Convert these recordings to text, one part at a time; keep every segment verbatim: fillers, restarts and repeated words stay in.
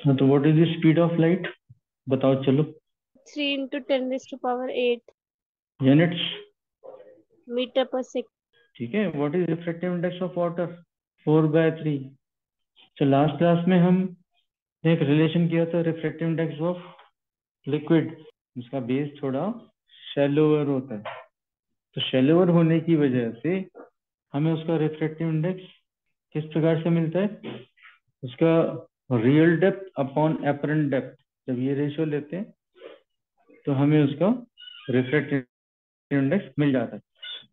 हाँ, तो what is the speed of light? बताओ चलो। Three into ten raise to power eight units. Metre पर सेकेंड। ठीक है। What is refractive index of water? Four by three. तो last class में हम ने एक रिलेशन किया था रिफ्रैक्टिव इंडेक्स ऑफ लिक्विड। उसका बेस थोड़ा शैलोअर होता है, तो शैलोअर होने की वजह से हमें उसका रिफ्रैक्टिव इंडेक्स किस प्रकार से मिलता है? उसका real depth upon apparent depth, जब ये रेशियो लेते हैं तो हमें उसका रिफ्रैक्टिव इंडेक्स मिल जाता है।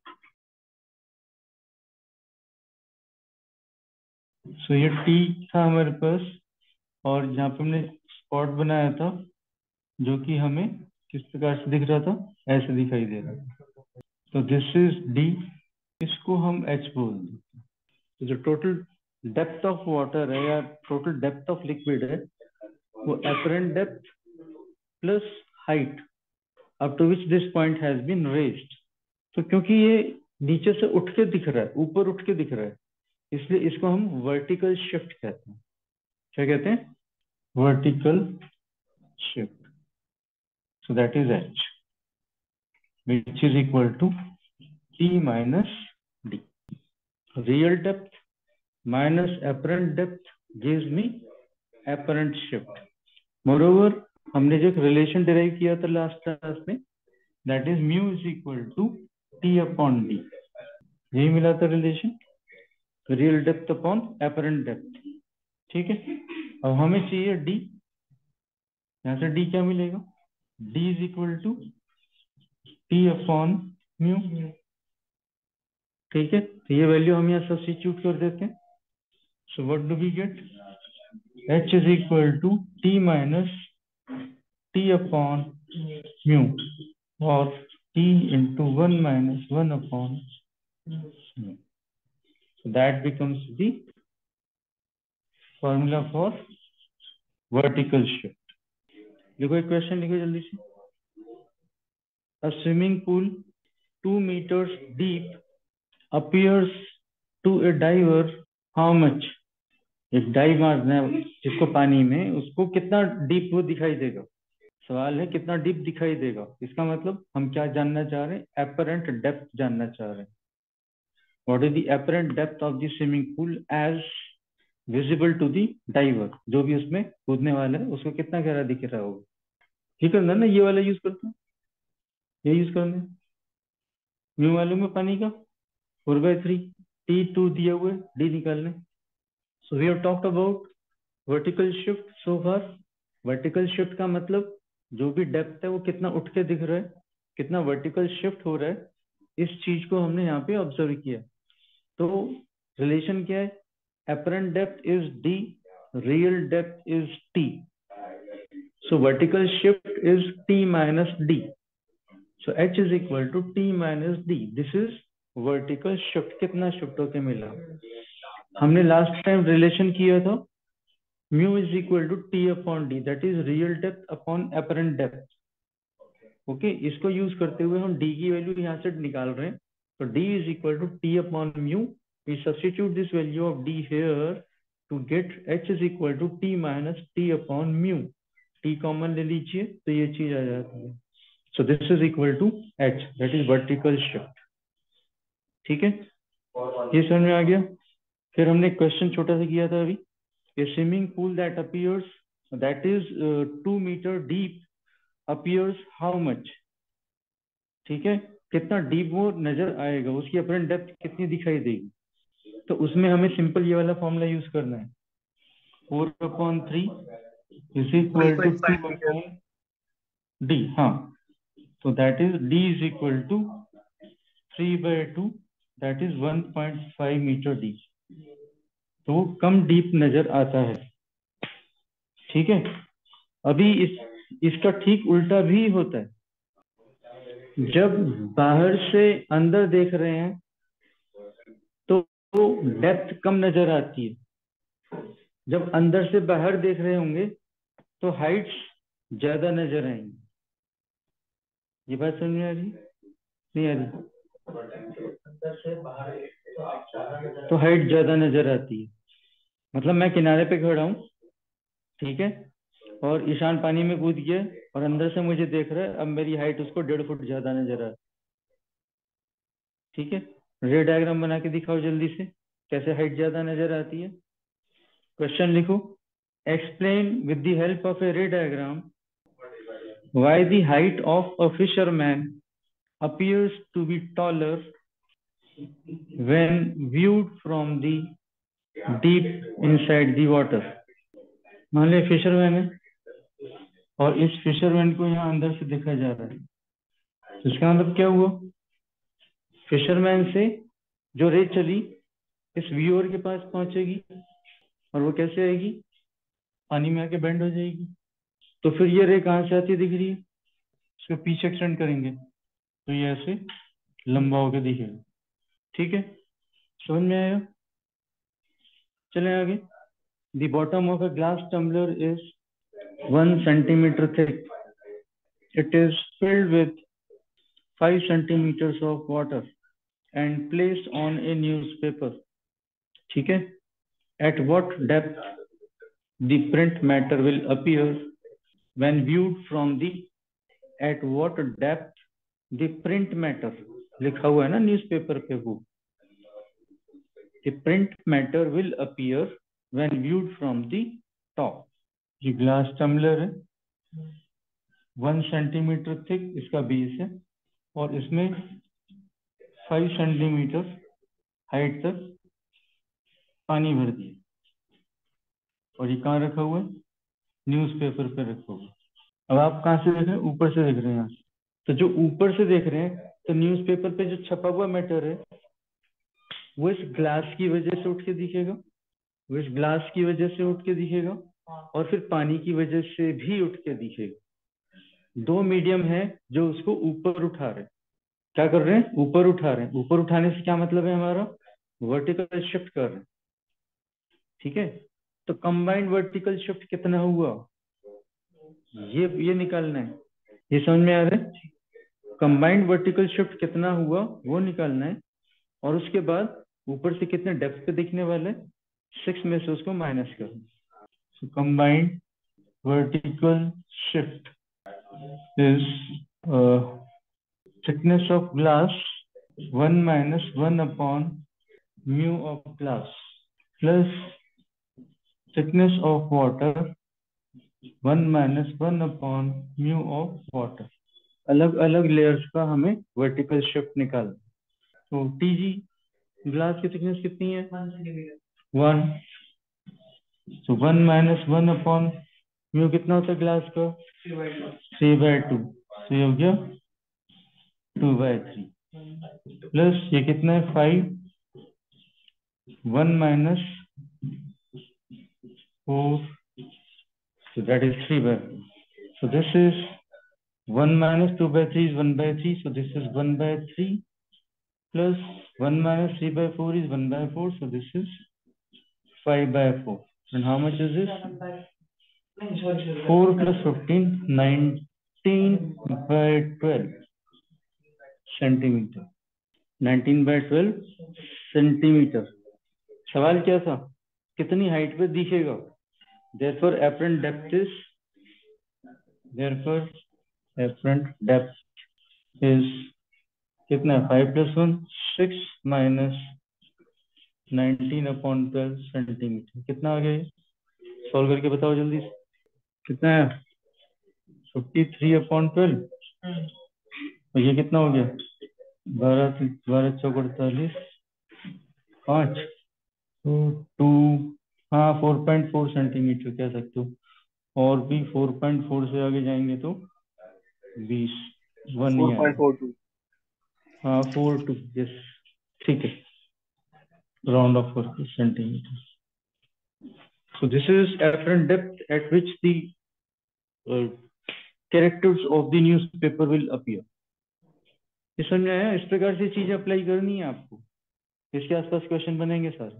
सो ये टी था हमारे पास, और यहाँ पे हमने स्पॉट बनाया था जो कि हमें किस प्रकार से दिख रहा था, ऐसे दिखाई दे रहा था। तो दिस इज डी, इसको हम एच बोल देते हैं। तो जो टोटल डेप्थ ऑफ वाटर है या टोटल डेप्थ ऑफ लिक्विड है, वो apparent depth plus height up to which this point has been raised. तो क्योंकि ये नीचे से उठ के दिख रहा है, ऊपर उठ के दिख रहा है, इसलिए इसको हम वर्टिकल शिफ्ट कहते हैं। क्या कहते हैं? Vertical shift. So that is h, which is equal to T minus D. Real depth minus apparent depth gives me apparent shift. Moreover, हमने जो एक रिलेशन डिराइव किया था लास्ट क्लास में, that is mu is equal to t upon d. यही मिला था relation, real depth upon apparent depth. ठीक है। अब हमें चाहिए डी। यहाँ से डी क्या मिलेगा? D is equal to t upon mu. ठीक है, तो ये वैल्यू हम यहाँ सब्स्टिट्यूट कर देते हैं। So what do we get? H is equal to t minus t upon mu, और t into one minus one upon mu. So that becomes the formula for vertical shift. देखो एक question लिखो जल्दी से। A swimming pool two meters deep appears to a diver how much? एक dive मारना है जिसको पानी में, उसको कितना डीप वो दिखाई देगा। सवाल है कितना डीप दिखाई देगा, इसका मतलब हम क्या जानना चाह रहे हैं? एपरेंट डेप्थ जानना चाह रहे हैं। What is the apparent depth of the swimming pool as visible to the diver? जो भी उसमें कूदने वाला है उसको कितना गहरा दिख रहा होगा। ठीक है ना, ये वाला यूज करते हैं, ये यूज करना है। म्यू मालूम है पानी का, four by three. T two दिए हुए, डी निकालने। So we have talked about vertical shift so far. Vertical shift का मतलब जो भी डेप्थ है वो कितना उठ के दिख रहा है, कितना वर्टिकल शिफ्ट हो रहा है, इस चीज को हमने यहाँ पे ऑब्जर्व किया। तो रिलेशन क्या है? apparent depth is d, real depth is t, so vertical shift is t minus d. So h is equal to t minus d. This is vertical shift. कितना शिफ्ट होके मिला? हमने लास्ट टाइम रिलेशन किया था mu is equal to t upon d, that is real depth upon apparent depth. Okay okay? इसको use करते हुए हम d की वैल्यू यहाँ से निकाल रहे हैं। तो d is equal to t upon mu. We substitute this value of d here to get h is equal to t minus t upon mu. t common ले लीजिए तो ये चीज आ जाती है। So this is equal to h, that is vertical shift. ठीक है, ये समझ में आ गया। फिर हमने क्वेश्चन छोटा सा किया था अभी। A swimming pool that appears that is two metre deep appears how much? ठीक है, कितना डीप वो नजर आएगा, उसकी अपरेंट डेप्थ कितनी दिखाई देगी। तो उसमें हमें सिंपल ये वाला फॉर्मूला यूज करना है। Four upon three is equal to two upon d. हाँ, तो that is d is equal to three by two, that is one point five metre deep. तो वो कम डीप नजर आता है। ठीक है, अभी इस इसका ठीक उल्टा भी होता है। जब बाहर से अंदर देख रहे हैं तो डेप्थ कम नजर आती है, जब अंदर से बाहर देख रहे होंगे तो हाइट्स ज्यादा नजर आएंगी। ये बात समझ में आ रही? नहीं आ रही? तो हाइट ज्यादा नजर आती है। मतलब मैं किनारे पे खड़ा हूं, ठीक है, और ईशान पानी में कूद गया और अंदर से मुझे देख रहा है, अब मेरी हाइट उसको डेढ़ फुट ज्यादा नजर आ रहा है। ठीक है, रे डायग्राम बना के दिखाओ जल्दी से, कैसे हाइट ज्यादा नजर आती है। क्वेश्चन लिखो, explain with the help of a ray diagram why the height of a fisherman appears to be taller when viewed from the deep inside the water। मान लिया फिशरमैन है और इस फिशरमैन को यहाँ अंदर से देखा जा रहा है, तो इसका मतलब क्या हुआ, फिशरमैन से जो रे चली इस व्यूअर के पास पहुंचेगी और वो कैसे आएगी, पानी में आके बेंड हो जाएगी। तो फिर ये रे कहाँ से आती दिख रही है, इसको पीछे एक्सटेंड करेंगे तो ये ऐसे लंबा होकर दिखेगा। ठीक है, समझ में आया। चले आगे। The bottom of a glass tumbler is one centimetre thick, it is filled with five centimetres of water and placed on a newspaper. ठीक है, at what depth the print matter will appear when viewed from the, at what depth the print matter, लिखा हुआ है ना newspaper पे, वो the print matter will appear when viewed from the top. ये glass tumbler है, one centimetre thick इसका base है और इसमें फाइव सेंटीमीटर हाइट तक पानी भर दिया और ये कहाँ रखा हुआ है, न्यूज़पेपर पे रखा हुआ है। अब आप कहाँ से देख रहे हैं, ऊपर से देख रहे हैं यहाँ से, तो जो ऊपर से देख रहे हैं तो न्यूज़पेपर पे जो छपा हुआ मैटर है वो इस ग्लास की वजह से उठ के दिखेगा, वो इस ग्लास की वजह से उठ के दिखेगा और फिर पानी की वजह से भी उठ के दिखेगा। दो मीडियम है जो उसको ऊपर उठा रहे हैं। क्या कर रहे हैं, ऊपर उठा रहे हैं। ऊपर उठाने से क्या मतलब है हमारा, वर्टिकल शिफ्ट कर रहे हैं। ठीक है, तो कंबाइंड वर्टिकल शिफ्ट कितना हुआ, ये ये निकालना है। ये समझ में आ रहा है, कंबाइंड वर्टिकल शिफ्ट कितना हुआ वो निकालना है और उसके बाद ऊपर से कितने डेप्थ पे दिखने वाले, सिक्स में से उसको माइनस करना। so combined vertical shift is uh, thickness of glass one minus one upon mu of glass plus thickness of water one minus one upon mu of water। अलग अलग लेयर्स का हमें वर्टिकल शिफ्ट निकालना। तो TG glass की thickness कितनी है, one, तो one minus one upon mu कितना होता है ग्लास का, थ्री बाय टू, तो ये हो गया टू बाय थ्री प्लस ये कितना है five, one minus four, so that is three by four. So this is one minus two by three is one by three, so this is one by three plus one minus three by four is one by four, so this is five by four. And how much is this? four plus fifteen, nineteen by twelve centimetre, nineteen by twelve centimetre. सवाल क्या था, कितनी height पे दिखेगा, therefore apparent depth is, therefore apparent depth is कितना, five plus one six minus nineteen upon twelve centimetre. कितना आ गया, सॉल्व करके बताओ जल्दी से, कितना है, फिफ्टी थ्री अपॉन ट्वेल्व और ये कितना हो गया, बारह बारह चौक अड़तालीस, पाँच, तो टू, हाँ फोर पॉइंट फोर सेंटीमीटर कह सकते हो, और भी फोर पॉइंट फोर से आगे जाएंगे तो बीस, वन ही आएगा, हाँ फोर टू, यस ठीक है, round off for centimeters. So this is apparent depth at which the uh, characters of the newspaper will appear. ये समझ में आया, इस प्रकार से चीजें अप्लाई करनी है आपको, इसके आसपास क्वेश्चन बनेंगे सारे।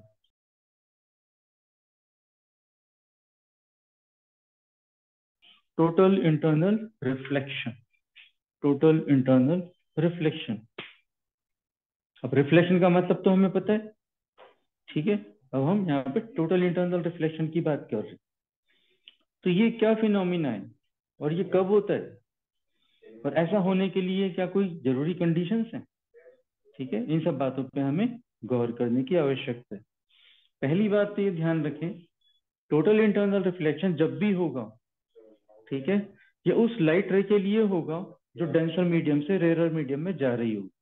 Total internal reflection, total internal reflection. अब रिफ्लेक्शन का मतलब तो हमें पता है, ठीक है, अब हम यहाँ पे टोटल इंटरनल रिफ्लेक्शन की बात कर रहे हैं। तो ये क्या फिनोमिना है और ये कब होता है, और ऐसा होने के लिए क्या कोई जरूरी कंडीशंस हैं? ठीक है, इन सब बातों पे हमें गौर करने की आवश्यकता है। पहली बात तो ये ध्यान रखें, टोटल इंटरनल रिफ्लेक्शन जब भी होगा, ठीक है, ये उस लाइट रे के लिए होगा जो डेंसर मीडियम से रेयर मीडियम में जा रही होगी।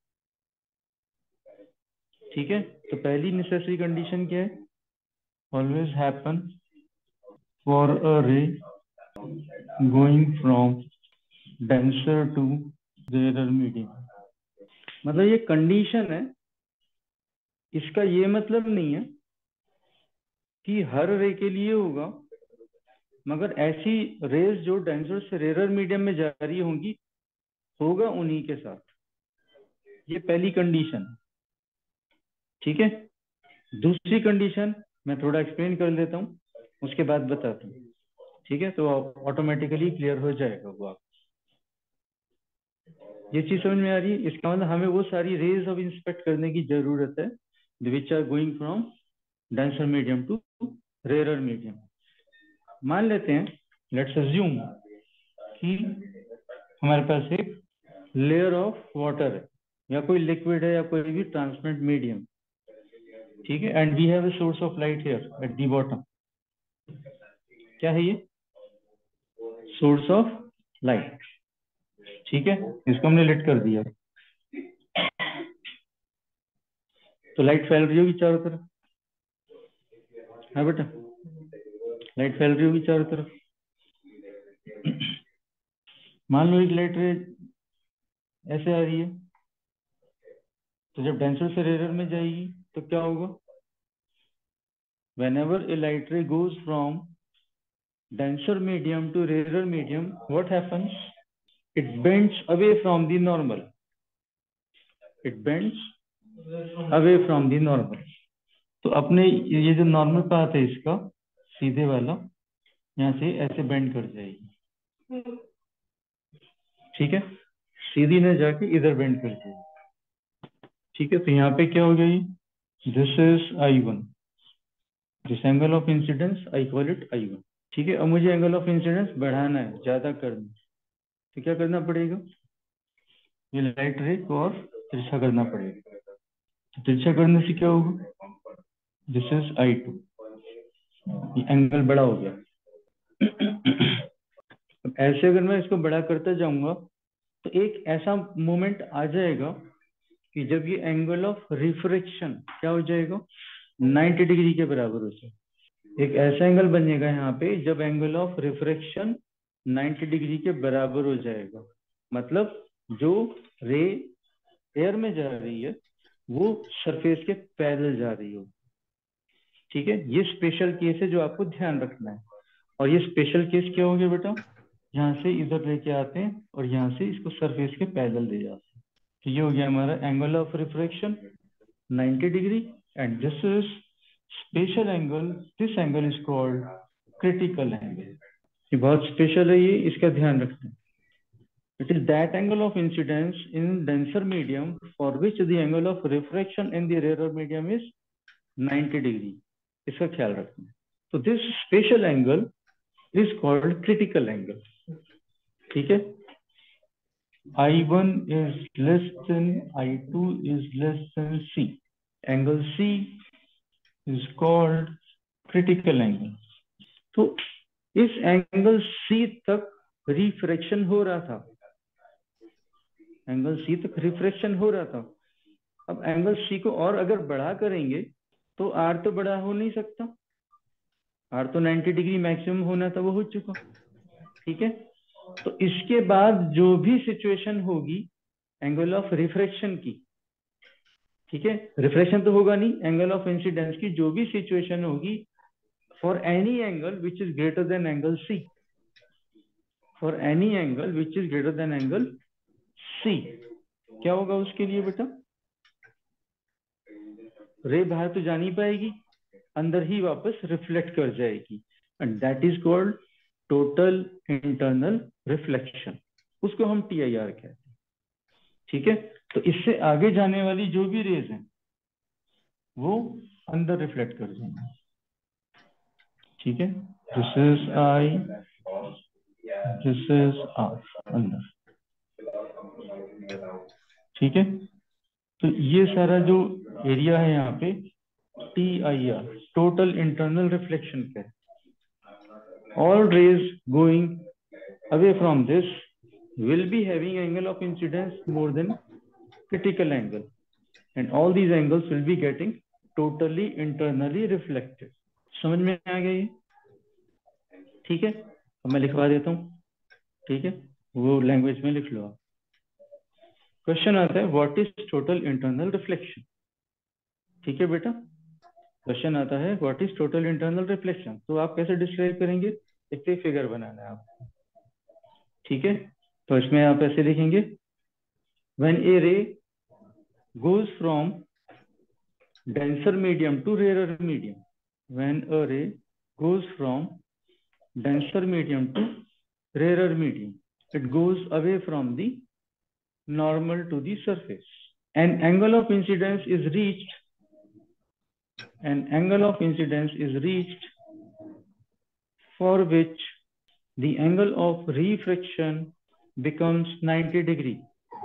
ठीक है, तो पहली नेसेसरी कंडीशन क्या है, always happen for a ray going from denser to rare medium. मतलब ये कंडीशन है, इसका ये मतलब नहीं है कि हर रे के लिए होगा, मगर ऐसी रेज जो डेंसर से रेयर मीडियम में जा रही होंगी, होगा उन्हीं के साथ। ये पहली कंडीशन, ठीक है। दूसरी कंडीशन मैं थोड़ा एक्सप्लेन कर लेता हूँ, उसके बाद बताता हूँ, ठीक है, तो ऑटोमेटिकली क्लियर हो जाएगा वो आप। ये चीज समझ में आ रही है? इसका मतलब हमें वो सारी रेज अब इंस्पेक्ट करने की जरूरत है which are going from denser medium to rare medium. मान लेते हैं, लेट्स अज्यूम कि हमारे पास एक लेयर ऑफ वाटर है, या कोई लिक्विड है, या कोई भी ट्रांसपेरेंट मीडियम, ठीक है, and we have a source of light here at the bottom. क्या है ये? सोर्स ऑफ लाइट, ठीक है, इसको हमने लिट कर दिया। तो लाइट फैल रही होगी चारों तरफ, हाँ बेटा, लाइट फैल रही होगी चारों तरफ। मान लो एक लाइट रे ऐसे आ रही है, तो जब डेंसर से रेयर में जाएगी तो क्या होगा? whenever a light ray goes from denser medium to rarer medium, what happens? It bends away from the normal. It bends away from the normal. तो अपने ये जो नॉर्मल पाथ है इसका, सीधे वाला, यहाँ से ऐसे बेंड कर जाएगी, ठीक है, सीधी न जाके इधर बेंड कर जाएगी, ठीक है। तो यहाँ पे क्या हो गई? This is i one, this angle of incidence I call it i one, ठीक है। अब मुझे एंगल ऑफ इंसिडेंस बढ़ाना है, ज्यादा करना, तो क्या करना पड़ेगा? ये लाइट रे को और तिरछा करना पड़ेगा। तो तिरछा करने से क्या होगा? दिस इज आई टू, ये एंगल बड़ा हो गया। अब ऐसे अगर मैं इसको बड़ा करता जाऊंगा तो एक ऐसा मोमेंट आ जाएगा कि जब ये एंगल ऑफ रिफ्रैक्शन क्या हो जाएगा? नब्बे डिग्री के बराबर हो जाएगा। एक ऐसा एंगल बनेगा यहाँ पे जब एंगल ऑफ रिफ्रैक्शन नब्बे डिग्री के बराबर हो जाएगा। मतलब जो रे एयर में जा रही है वो सरफेस के पैरेलल जा रही हो, ठीक है। ये स्पेशल केस है जो आपको ध्यान रखना है। और ये स्पेशल केस क्या हो गया बेटा? यहाँ से इधर लेके आते हैं और यहाँ से इसको सरफेस के पैरेलल ले जाते हैं। तो ये हो गया हमारा एंगल ऑफ रिफ्रैक्शन नब्बे degree, and this is special angle, this angle is called critical angle. ये बहुत स्पेशल है, ये इसका ध्यान रखना है। It is that angle of incidence in denser medium for which the angle of refraction in the rarer medium is नब्बे degree. इसका ख्याल रखना है। तो this special angle is called critical angle, ठीक है। I one is less than I two is less than C. Angle C is called critical angle. तो इस एंगल C तक रिफ्रैक्शन हो रहा था, एंगल सी तक रिफ्रैक्शन हो रहा था। अब एंगल सी को और अगर बड़ा करेंगे तो आर तो बड़ा हो नहीं सकता, आर तो नब्बे डिग्री मैक्सिमम होना था, वो हो चुका, ठीक है। तो इसके बाद जो भी सिचुएशन होगी एंगल ऑफ रिफ्रैक्शन की, ठीक है, रिफ्रैक्शन तो होगा नहीं, एंगल ऑफ इंसिडेंस की जो भी सिचुएशन होगी for any angle which is greater than angle C, for any angle which is greater than angle C, क्या होगा उसके लिए बेटा? रे बाहर तो जा नहीं पाएगी, अंदर ही वापस रिफ्लेक्ट कर जाएगी, and that is called total internal reflection. उसको हम टी आई आर कहते हैं, ठीक है। तो इससे आगे जाने वाली जो भी रेज हैं वो अंदर रिफ्लेक्ट कर जाएंगे, ठीक है। This is I, this is R अंदर, ठीक है। तो ये सारा जो एरिया है यहाँ पे T I R, total internal reflection का है। All rays going away from this will be having angle of incidence more than critical angle, and all these angles will be getting totally internally reflected. समझ में आ गया ये? ठीक है, अब मैं लिखवा देता हूँ, ठीक है, वो लैंग्वेज में लिख लो आप। क्वेश्चन आता है what is total internal reflection. ठीक है बेटा, क्वेश्चन आता है what is total internal reflection, तो आप कैसे डिस्क्राइब करेंगे? एक फिगर बनाना है आपको, ठीक है। तो इसमें आप ऐसे लिखेंगे, व्हेन ए रे goes from denser medium to rarer medium, when a ray goes from denser medium to rarer medium, it goes away from the normal to the surface. An angle of incidence is reached, an angle of incidence is reached for which the angle of refraction becomes ninety degree.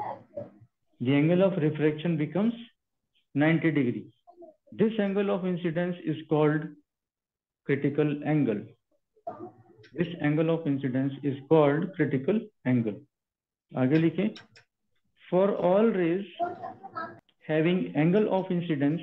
The angle of refraction becomes ninety degree. This angle of incidence is called critical angle. This angle of incidence is called critical angle. आगे लिखें, for all rays having angle of incidence,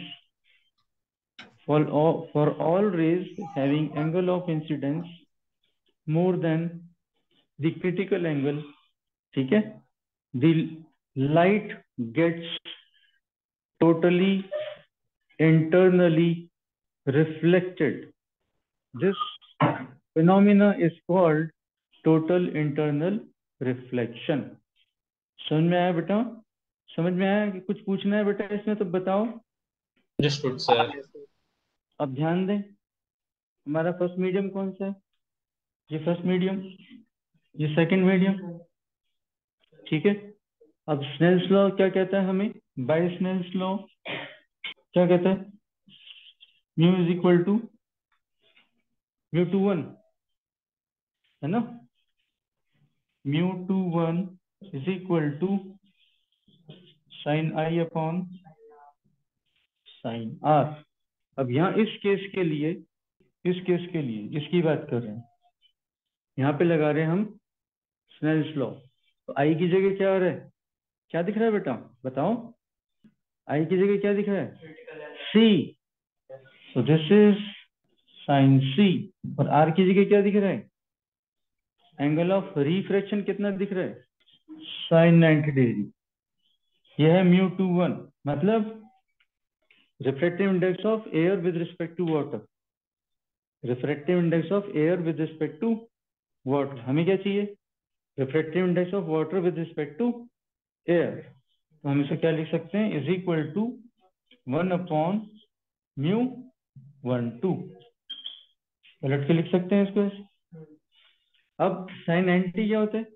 for all, for all rays having angle of incidence more than the critical angle, ठीक है, the light gets totally internally reflected. This phenomena is called total internal reflection. समझ में आया बेटा? समझ में आया कि कुछ पूछना है बेटा इसमें तो बताओ। Understood, sir. अब ध्यान दें, हमारा फर्स्ट मीडियम कौन सा है? ये फर्स्ट मीडियम, ये सेकंड मीडियम, ठीक है। अब स्नेल्स लॉ क्या कहता है हमें? बाय स्नेल्स लॉ क्या कहता है? Mu is equal to mu two one, है ना, mu two one is equal to sine I upon sine R. अब यहाँ इस केस के लिए, इस केस के लिए इसकी बात कर रहे हैं, यहाँ पे लगा रहे हैं हम स्नेल्स लॉ। तो आई की जगह क्या आ रहा है? क्या दिख रहा है बेटा बताओ? आई की जगह क्या दिख रहा है? C. So this is sine C. और आर की जगह क्या दिख रहा है? एंगल ऑफ रिफ्रैक्शन कितना दिख रहा है? Sine ninety degree. यह है म्यू टू वन, मतलब refractive index of air with respect to water, refractive index of air with respect to water. हमें क्या चाहिए? Refractive index of water with respect to air. तो हम इसे क्या लिख सकते हैं? Is equal to one upon mu one two, पलट के लिख सकते हैं इसको। अब साइन नाइन्टी क्या होता है?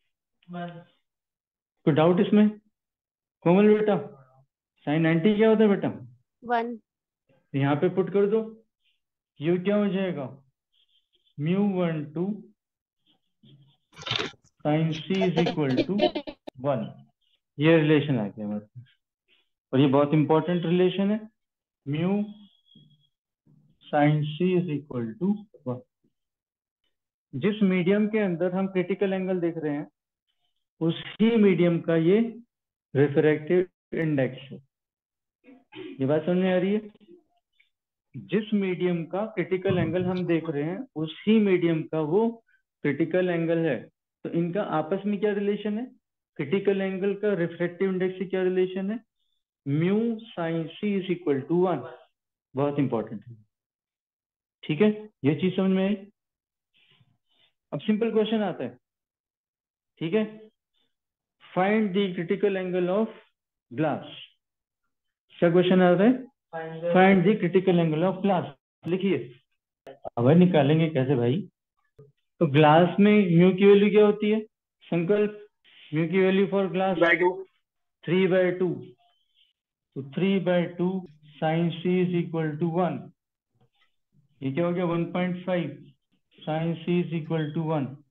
कोई डाउट इसमें? कोमल बेटा, साइन नाइन्टी क्या होता है बेटा? वन। यहाँ पे पुट कर दो, ये क्या हो जाएगा? Mu one two sine C is equal to one. ये रिलेशन आ गया मतलब, और ये बहुत इंपॉर्टेंट रिलेशन है, mu sine C is equal to one. जिस मीडियम के अंदर हम क्रिटिकल एंगल देख रहे हैं उसी मीडियम का ये रिफ्रैक्टिव इंडेक्स है। ये बात समझ में आ रही है? जिस मीडियम का क्रिटिकल एंगल हम देख रहे हैं उसी मीडियम का वो क्रिटिकल एंगल है। तो इनका आपस में क्या रिलेशन है? क्रिटिकल एंगल का रिफ्रैक्टिव इंडेक्स से क्या रिलेशन है? Mu sine C is equal to one. बहुत इंपॉर्टेंट है, ठीक है, ये चीज समझ में आई। अब सिंपल क्वेश्चन आता है, ठीक है, find the critical angle of glass. क्या क्वेश्चन आता है? Find the critical angle of glass. लिखिए, अब निकालेंगे कैसे भाई? तो ग्लास में म्यू की वैल्यू क्या होती है? संकल्प, म्यू की value for glass three by two. तो three by two sine C is equal to one. ये क्या हो गया? One point five sine C is equal to one.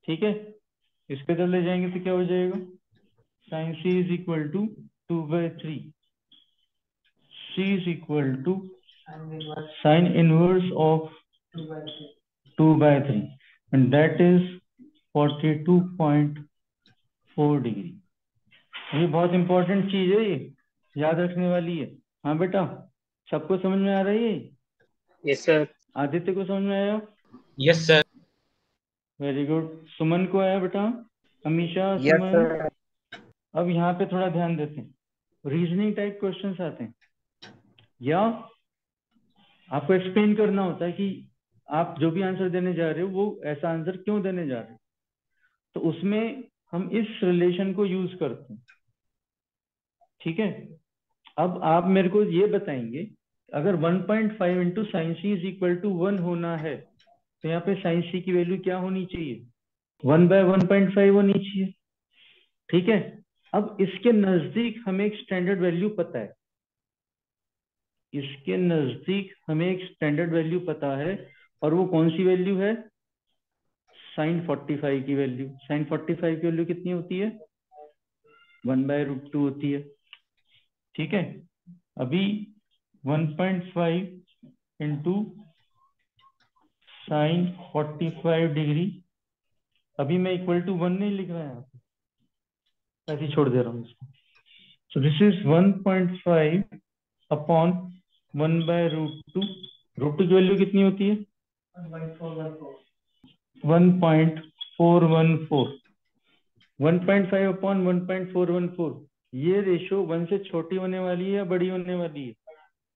ठीक है, इस पे चले जाएंगे तो क्या हो जाएगा, sine C is equal to two by three, C is equal to sine inverse of two by three and that is forty two point four degree. ये बहुत इंपॉर्टेंट चीज है, ये याद रखने वाली है। हाँ बेटा, सबको समझ में आ रही है? Yes sir. आदित्य को समझ में आया? Yes sir. Very good. Suman को आया बेटा? अमीशा, यस सुमन? सर। अब यहाँ पे थोड़ा ध्यान देते हैं, रीजनिंग टाइप क्वेश्चंस आते हैं, या आपको एक्सप्लेन करना होता है कि आप जो भी आंसर देने जा रहे हो वो ऐसा आंसर क्यों देने जा रहे हो, तो उसमें हम इस रिलेशन को यूज करते हैं। ठीक है, अब आप मेरे को ये बताएंगे, अगर one point five into sine C is equal to one होना है तो यहाँ पे साइन सी की वैल्यू क्या होनी चाहिए, one by one point five होनी चाहिए। ठीक है, अब इसके नजदीक हमें एक स्टैंडर्ड वैल्यू पता है, इसके नजदीक हमें एक स्टैंडर्ड वैल्यू पता है, और वो कौन सी वैल्यू है, साइन फोर्टी फाइव की वैल्यू। साइन फोर्टी फाइव की वैल्यू कितनी होती है, वन बाय रूट टू होती है। ठीक है, अभी one point five into sine forty five degree, अभी मैं इक्वल टू वन नहीं लिख रहा है, ऐसे ही छोड़ दे रहा हूँ इसको। So this is one point five upon one by root two. Root two की वैल्यू कितनी होती है, one point four one four. One point five upon one point four one four, ये रेशो वन से छोटी होने वाली है या बड़ी होने वाली है?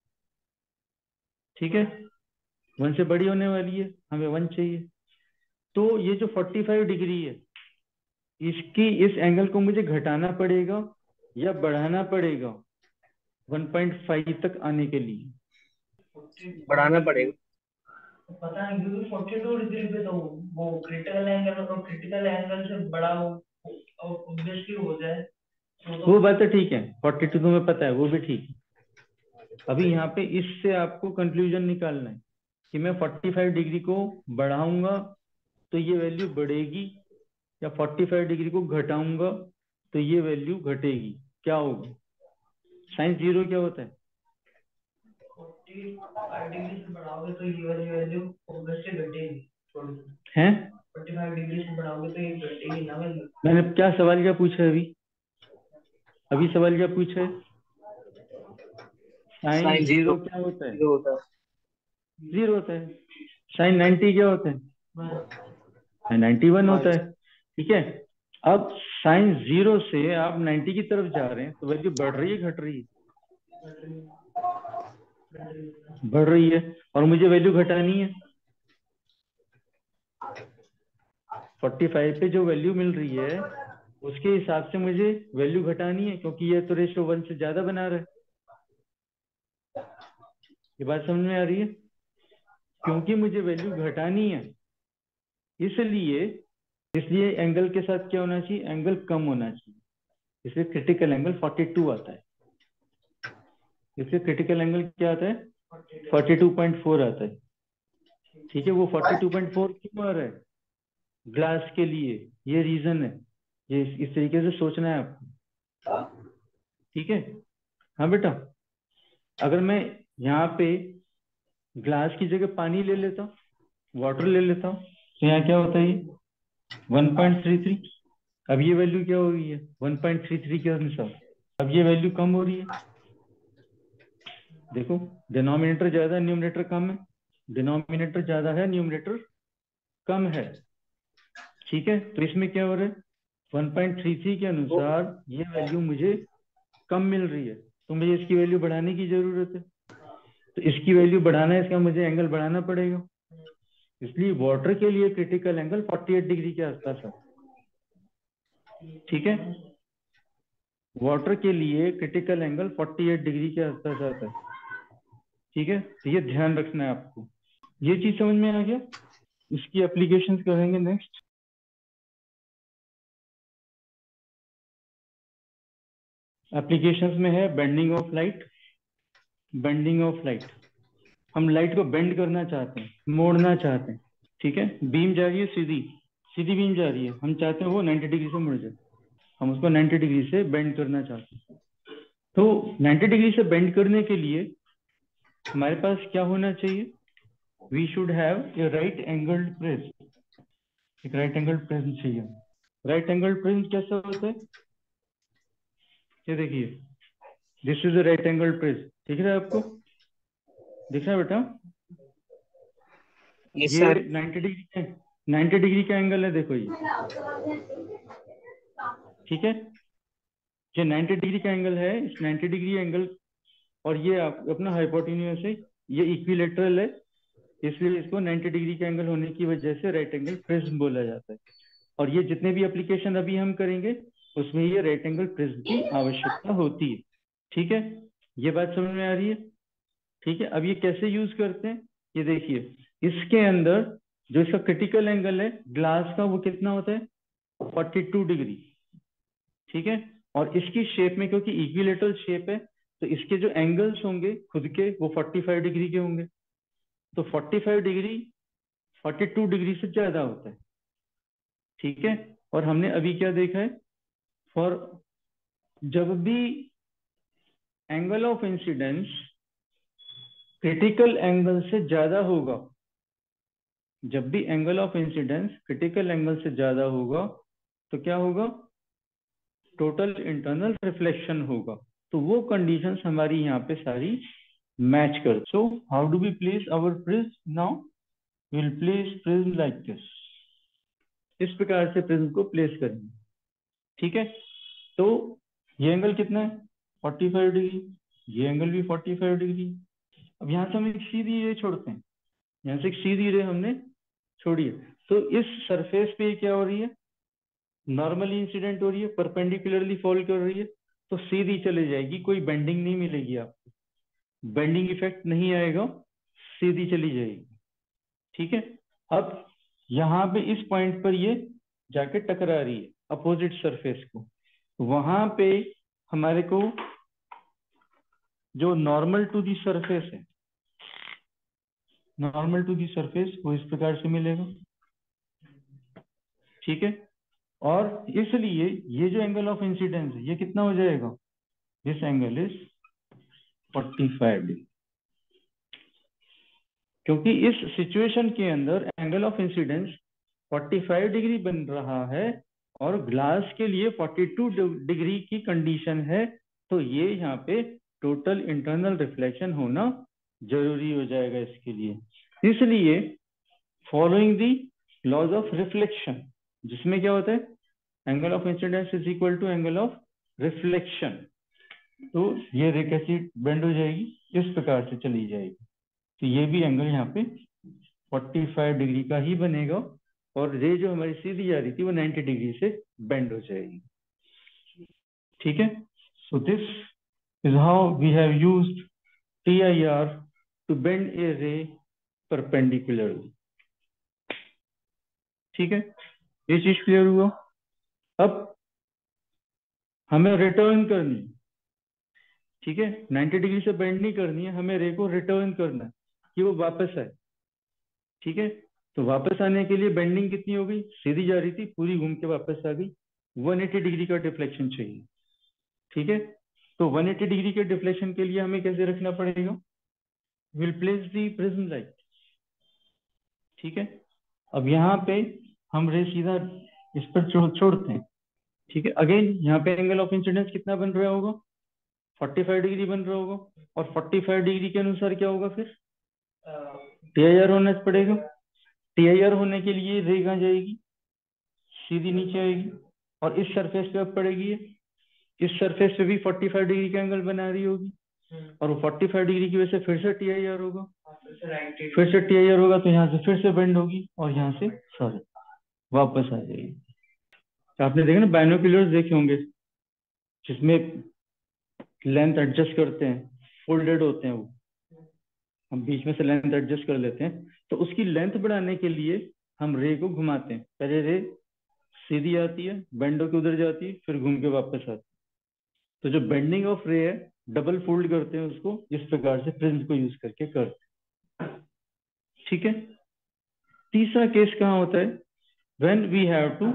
ठीक है, वन से बड़ी होने वाली है, हमें वन चाहिए। तो ये जो फोर्टी फाइव डिग्री है, इसकी इस एंगल को मुझे घटाना पड़ेगा या बढ़ाना पड़ेगा वन पॉइंट फाइव तक आने के लिए? बढ़ाना पड़ेगा। पता नहीं क्योंकि फोर्टी टू डिग्री पे तो वो क्रिटिकल एंगल और क्रिटिकल एंगल से बड़ा हो ऑब्वियसली हो जाए तो, तो वो बात तो ठीक है, फोर्टी टू तुम्हें पता है, वो भी ठीक है। अभी यहाँ पे इससे आपको कंक्लूजन निकालना है कि मैं फोर्टी फाइव डिग्री को बढ़ाऊंगा तो ये वैल्यू बढ़ेगी, या फोर्टी फाइव डिग्री को घटाऊंगा तो ये वैल्यू घटेगी, क्या होगा? साइन जीरो क्या होता है? फोर्टी फाइव डिग्री से बढ़ाओगे तो ये वाली वैल्यू ऑब्वियसली घटेगी हैं? फोर्टी फाइव डिग्री से बढ़ाओगे तो ये घटेगी ना वैल्यू। मैंने क्या सवाल क्या पूछा है अभी? अभी सवाल क्या पूछा है? साइन जीरो क्या होता है? जीरो होता है। जीरो होता है। साइन नाइन्टी क्या होता है? नाइन्टी वन होता है। ठीक है, अब साइन जीरो से आप नाइन्टी की तरफ जा रहे हैं तो वैल्यू बढ़ रही है घट रही है? बढ़ रही है, और मुझे वैल्यू घटानी है। फोर्टी फाइव पे जो वैल्यू मिल रही है उसके हिसाब से मुझे वैल्यू घटानी है, क्योंकि ये तो रेशो वन से ज्यादा बना रहा है। ये बात समझ में आ रही है? क्योंकि मुझे वैल्यू घटानी है, इसलिए इसलिए एंगल के साथ क्या होना चाहिए, एंगल कम होना चाहिए, इसलिए क्रिटिकल एंगल फोर्टी टू आता है। इसलिए क्रिटिकल एंगल क्या आता है, फोर्टी टू पॉइंट फोर आता है। ठीक है, वो फोर्टी टू पॉइंट फोर क्यों आ रहा है ग्लास के लिए, ये रीजन है, ये इस, इस तरीके से सोचना है आपको। ठीक है, हाँ बेटा, अगर मैं यहाँ पे ग्लास की जगह पानी ले लेता हूँ, वाटर ले लेता हूँ, तो यहाँ क्या होता है, ये वन पॉइंट थ्री थ्री। अब ये वैल्यू क्या हो रही है, वन पॉइंट थ्री थ्री के अनुसार अब ये वैल्यू कम हो रही है। देखो, डिनोमिनेटर ज्यादा न्यूमरेटर कम है, डिनोमिनेटर ज्यादा है न्यूमरेटर कम है। ठीक है, तो इसमें क्या हो रहा है, वन पॉइंट थ्री थ्री के अनुसार ये वैल्यू मुझे कम मिल रही है, तो मुझे इसकी वैल्यू बढ़ाने की जरूरत है। तो इसकी वैल्यू बढ़ाना है, इसका मुझे एंगल बढ़ाना पड़ेगा। इसलिए वाटर के लिए critical angle forty eight degree के आसपास है। ठीक है, वाटर के लिए critical angle forty eight degree के आसपास आता है। ठीक है, तो ये ध्यान रखना है आपको। ये चीज समझ में आ गया? इसकी एप्लीकेशंस करेंगे नेक्स्ट। एप्लीकेशंस में है bending of light. Bending of light, हम लाइट को बेंड करना चाहते हैं, मोड़ना चाहते हैं। ठीक है, बीम जा रही है सीधी, सीधी बीम जा रही है, हम चाहते हैं वो नाइन्टी डिग्री से मुड़ जाए, हम उसको नाइन्टी डिग्री से बेंड करना चाहते हैं। तो नाइन्टी डिग्री से बेंड करने के लिए हमारे पास क्या होना चाहिए? We should have a right angled prism. एक राइट एंगल्ड प्रिज्म चाहिए। राइट एंगल्ड प्रिज्म कैसा होता है? ये देखिए, this is a right angled prism. दिख रहा है आपको? दिख रहा है बेटा? यस ये सर। नाइन्टी डिग्री का नाइन्टी डिग्री का एंगल है, देखो ये, ठीक है। ये नाइन्टी डिग्री का एंगल है। इस नाइन्टी डिग्री एंगल और ये आप अपना हाइपोटेन्यूस है, ये इक्विलेटरल है, इसलिए इसको नाइन्टी डिग्री का एंगल होने की वजह से राइट एंगल प्रिज्म बोला जाता है। और ये जितने भी एप्लीकेशन अभी हम करेंगे उसमें ये राइट एंगल प्रिज्म की आवश्यकता होती है, ठीक है। ये बात समझ में आ रही है? ठीक है। अब ये कैसे यूज करते हैं, ये देखिए, इसके अंदर जो इसका क्रिटिकल एंगल है ग्लास का, वो कितना होता है? फोर्टी टू डिग्री, ठीक है। और इसकी शेप में, क्योंकि इक्विलेटरल शेप है, तो इसके जो एंगल्स होंगे खुद के वो फोर्टी फाइव डिग्री के होंगे। तो forty five degree forty two degree से ज्यादा होता है, ठीक है। और हमने अभी क्या देखा है, फॉर जब भी angle of incidence critical angle से ज्यादा होगा, जब भी angle of incidence critical angle से ज्यादा होगा तो क्या होगा? टोटल इंटरनल रिफ्लेक्शन होगा। तो वो कंडीशंस हमारी यहाँ पे सारी मैच कर। So how do we place our prism? Now we will place prism like this. इस प्रकार से प्रिज्म को प्लेस करेंगे, ठीक है। तो ये एंगल कितना है? Forty five degree. ये एंगल भी फोर्टी फाइव डिग्री। अब यहाँ से हम एक सीधी रे छोड़ते हैं, यहाँ से एक सीधी रे हमने छोड़ी है, तो इस सरफेस पे क्या हो रही है? नॉर्मली इंसिडेंट हो रही है, परपेंडिकुलरली फॉल कर रही है, तो सीधी चली जाएगी, कोई बेंडिंग नहीं मिलेगी आपको, बेंडिंग इफेक्ट नहीं आएगा, सीधी चली जाएगी, ठीक है। अब यहाँ पे इस पॉइंट पर ये जाके टकरा रही है अपोजिट सरफेस को, वहां पे हमारे को जो नॉर्मल टू दी सरफेस है, नॉर्मल टू दी सरफेस वो इस प्रकार से मिलेगा, ठीक है। और इसलिए ये जो एंगल ऑफ इंसिडेंस है ये कितना हो जाएगा? This angle is forty five degree, क्योंकि इस सिचुएशन के अंदर angle of incidence forty five degree बन रहा है और ग्लास के लिए फोर्टी टू डिग्री की कंडीशन है, तो ये यहाँ पे टोटल इंटरनल रिफ्लेक्शन होना जरूरी हो जाएगा इसके लिए। इसलिए following the laws of reflection, जिसमें क्या होता है? Angle of incidence is equal to angle of reflection, तो ये रे कैसी बेंड हो जाएगी? इस प्रकार से चली जाएगी, तो ये भी एंगल यहाँ पे फोर्टी फाइव डिग्री का ही बनेगा और रे जो हमारी सीधी जा रही थी वो नाइन्टी डिग्री से बेंड हो जाएगी, ठीक है। So this is how we have used T I R to bend a ray perpendicularly, ठीक है। ये चीज क्लियर हुआ? अब हमें रिटर्न करनी है, ठीक है, नाइन्टी डिग्री से बेंड नहीं करनी है, हमें रे को रिटर्न करना है कि वो वापस आए, ठीक है। तो वापस आने के लिए बेंडिंग कितनी हो गई? सीधी जा रही थी, पूरी घूम के वापस आ गई, वन एटी डिग्री का डिफ्लेक्शन चाहिए, ठीक है। तो वन एटी डिग्री के डिफ्लेक्शन के लिए हमें कैसे रखना पड़ेगा? Will place the prism like, ठीक है। अब यहाँ पे हम रे सीधा इस पर छोड़ छोड़ते हैं, ठीक है। अगेन यहाँ पे एंगल ऑफ इंसिडेंस कितना बन रहा होगा? फोर्टी फाइव डिग्री बन रहा होगा, और फोर्टी फाइव डिग्री के अनुसार क्या होगा? फिर टी आई आर होना पड़ेगा। टी आई आर होने के लिए रे कहाँ जाएगी? सीधी नीचे आएगी और इस सरफेस पे अब पड़ेगी, इस सरफेस पे भी फोर्टी फाइव डिग्री का एंगल बना रही होगी, और वो फोर्टी फाइव डिग्री की वजह से फिर से टी आई आर होगा, फिर से टी आई आर होगा, तो यहाँ से फिर से बेंड होगी और यहाँ से सॉरी वापस आ जाएगी। तो आपने देखा ना, बाइनोक्यूलर्स देखे होंगे जिसमें लेंथ एडजस्ट करते हैं, फोल्डेड होते हैं वो, हम बीच में से लेंथ एडजस्ट कर लेते हैं, तो उसकी लेंथ बढ़ाने के लिए हम रे को घुमाते हैं, पहले रे सीधी आती है, बेंड होकर उधर जाती है, फिर घूम के वापस आती है, तो जो बेंडिंग ऑफ रे है डबल फोल्ड करते हैं उसको, इस प्रकार से प्रिज्म को यूज करके करते हैं, ठीक है। तीसरा केस कहाँ होता है? When we have to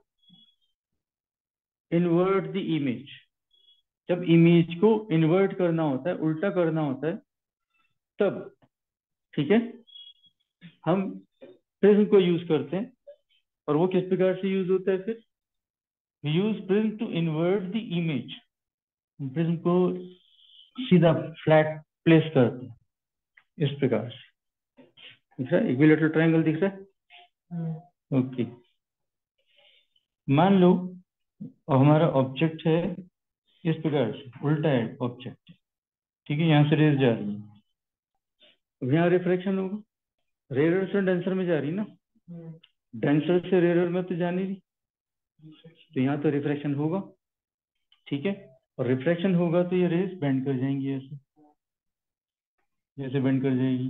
invert the image, जब इमेज को इन्वर्ट करना होता है, उल्टा करना होता है, तब, ठीक है, हम प्रिज्म को यूज करते हैं। और वो किस प्रकार से यूज होता है? फिर we use prism to invert the image, prism को सीधा फ्लैट प्लेस करते हैं इस प्रकार से। दिख रहा है? इक्विलेटरल ट्रायंगल दिख रहा है? ओके, मान लो हमारा ऑब्जेक्ट है इस प्रकार से, उल्टा है ऑब्जेक्ट, ठीक है, यहाँ से रेज जा रही है, अब यहाँ रिफ्रैक्शन होगा, रेयर से डेंसर में जा रही ना, डेंसर से रेयर में तो जा नहीं रही, तो यहाँ तो रिफ्रैक्शन होगा, ठीक है, और रिफ्रैक्शन होगा तो ये रेज बेंड कर जाएंगी, ऐसे जैसे बेंड कर जाएगी।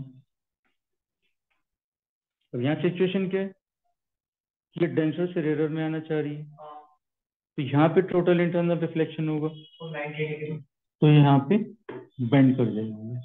अब यहाँ सिचुएशन क्या है? ये डेंसर से रेयर में आना चाह रही है, तो यहाँ पे टोटल इंटरनल रिफ्लेक्शन होगा, तो यहाँ पे बेंड कर जाएगी,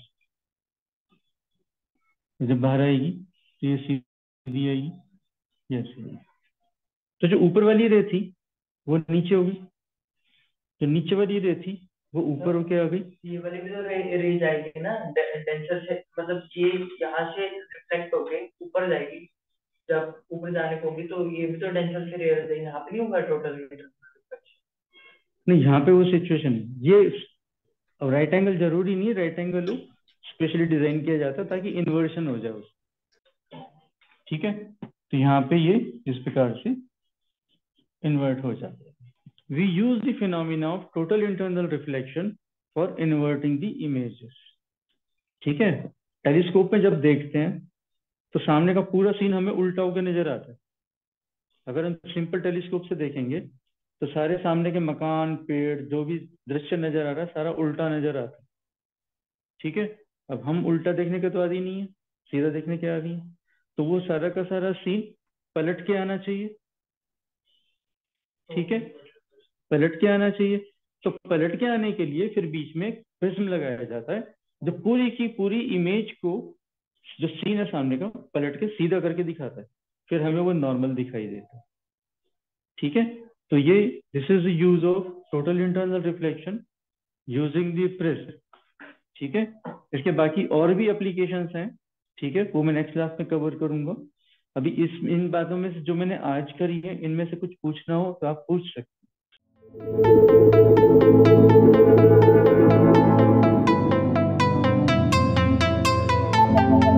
जब बाहर आएगी तो ये सीधी आएगी, यस। तो जो ऊपर वाली रे थी वो नीचे होगी, जो नीचे वाली रे थी वो ऊपर होके आ गई। ये वाली भी तो रे, रे जाएगी ना, डेंसर से, मतलब ये यहाँ से रिफ्लेक्ट होके ऊपर जाएगी, जब ऊपर जाने को होगी तो ये भी तो डेंसर से रेयर जाएगी, यहाँ पे नहीं होगा टोटल रिफ्लेक्शन। नहीं, यहाँ पे वो सिचुएशन है, ये अब राइट एंगल जरूरी नहीं है, राइट एंगल स्पेशली डिजाइन किया जाता है ताकि इन्वर्शन हो जाए उसका, ठीक है, तो यहाँ पे ये इस प्रकार से इन्वर्ट हो जाता है। We use the phenomena of total internal reflection for inverting the images, ठीक है। टेलीस्कोप में जब देखते हैं तो सामने का पूरा सीन हमें उल्टा होकर नजर आता है। अगर हम सिंपल टेलीस्कोप से देखेंगे तो सारे सामने के मकान, पेड़, जो भी दृश्य नजर आ रहा है सारा उल्टा नजर आता है, ठीक है। अब हम उल्टा देखने के तो आदि नहीं है, सीधा देखने के आदि है, तो वो सारा का सारा सीन पलट के आना चाहिए, ठीक है, पलट के आना चाहिए। तो पलट के आने के लिए फिर बीच में प्रिज्म लगाया जाता है जो पूरी की पूरी इमेज को, जो सीन है सामने का, पलट के सीधा करके दिखाता है, फिर हमें वो नॉर्मल दिखाई देता है, ठीक है। तो ये this is the use of total internal reflection using the prism, ठीक है। इसके बाकी और भी एप्लीकेशंस हैं, ठीक है, वो मैं नेक्स्ट क्लास में कवर करूंगा। अभी इस इन बातों में से जो मैंने आज करी है, इनमें से कुछ पूछना हो तो आप पूछ सकते हैं।